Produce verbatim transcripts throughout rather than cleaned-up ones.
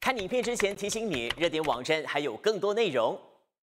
看影片之前提醒你，热点网站还有更多内容。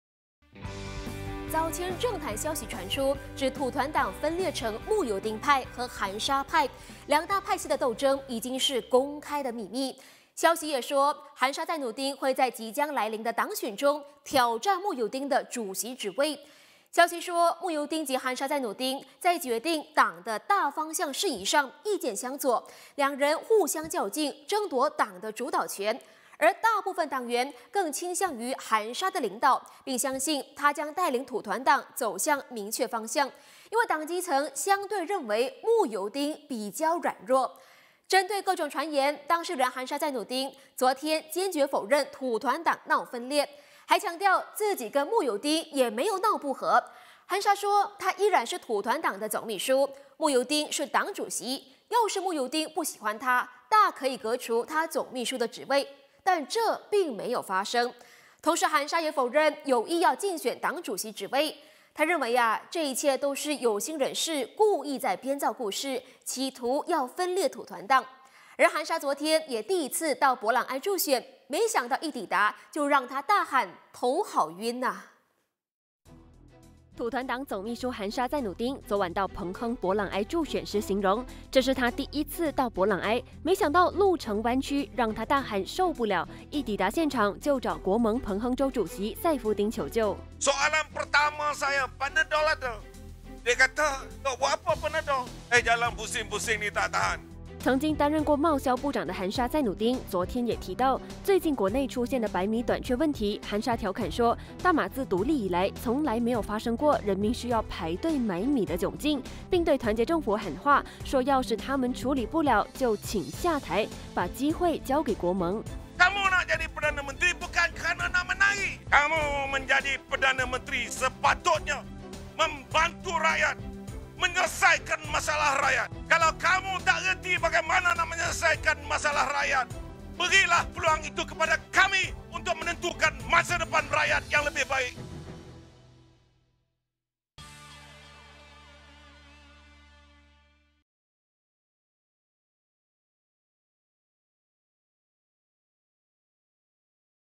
早前政坛消息传出，指土团党分裂成慕尤丁派和含沙派两大派系的斗争已经是公开的秘密。消息也说，含沙赞努丁会在即将来临的党选中挑战慕尤丁的主席职位。消息说，慕尤丁及含沙赞努丁在决定党的大方向事宜上意见相左，两人互相较劲，争夺党的主导权。而大部分党员更倾向于含沙的领导，并相信他将带领土团党走向明确方向，因为党基层相对认为慕尤丁比较软弱。针对各种传言，当事人含沙赞努丁昨天坚决否认土团党闹分裂，还强调自己跟慕尤丁也没有闹不和。含沙说，他依然是土团党的总秘书，慕尤丁是党主席，要是慕尤丁不喜欢他，大可以革除他总秘书的职位。但这并没有发生。同时，含沙也否认有意要竞选党主席职位。他认为啊，这一切都是有心人士故意在编造故事，企图要分裂土团党。而含沙昨天也第一次到博朗埃助选，没想到一抵达就让他大喊头好晕呐、啊！ 土团党总秘书含沙赞努丁昨晚到彭亨博朗埃助选时形容，这是他第一次到博朗埃，没想到路程弯曲，让他大喊受不了。一抵达现场就找国盟彭亨州主席赛夫丁求救。 Soalan pertama saya Panadol ada. Dia kata, "Kau buat apa Panadol?" Eh, jalan pusing-pusing ni tak tahan. 曾经担任过贸销部长的含沙赞努丁昨天也提到，最近国内出现的白米短缺问题。含沙调侃说，大马自独立以来，从来没有发生过人民需要排队买米的窘境，并对团结政府喊话，说要是他们处理不了，就请下台，把机会交给国盟。 Kamu nak jadi Perdana Menteri bukan kerana nak menang. Kamu menjadi Perdana Menteri sepatutnya membantu rakyat, menyelesaikan masalah rakyat. Kalau kamu tak reti bagaimana nak menyelesaikan masalah rakyat, berilah peluang itu kepada kami untuk menentukan masa depan rakyat yang lebih baik.